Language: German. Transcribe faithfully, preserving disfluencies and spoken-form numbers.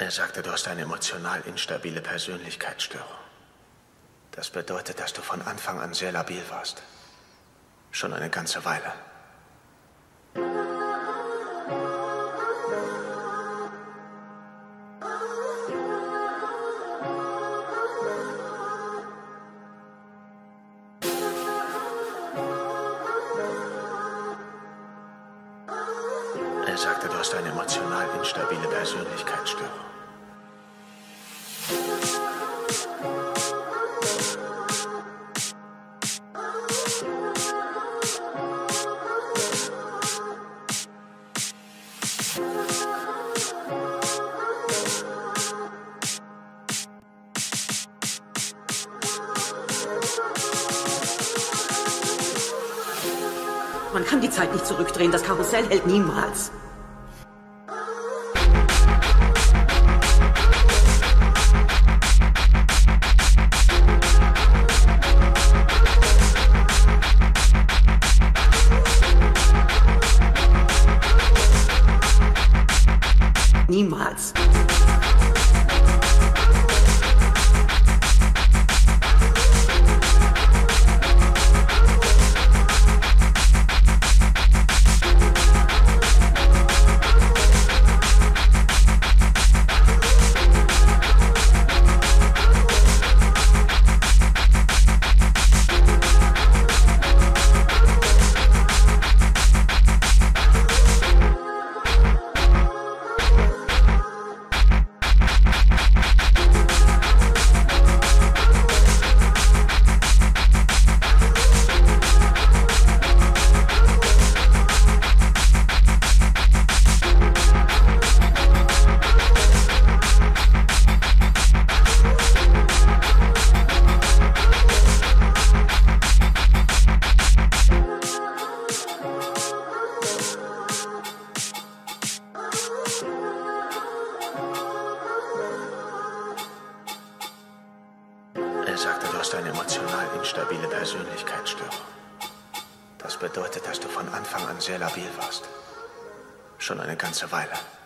Er sagte, du hast eine emotional instabile Persönlichkeitsstörung. Das bedeutet, dass du von Anfang an sehr labil warst. Schon eine ganze Weile. Er sagte, du hast eine emotional instabile Persönlichkeitsstörung. Man kann die Zeit nicht zurückdrehen. Das Karussell hält niemals. Niemals. Er sagte, du hast eine emotional instabile Persönlichkeitsstörung. Das bedeutet, dass du von Anfang an sehr labil warst. Schon eine ganze Weile.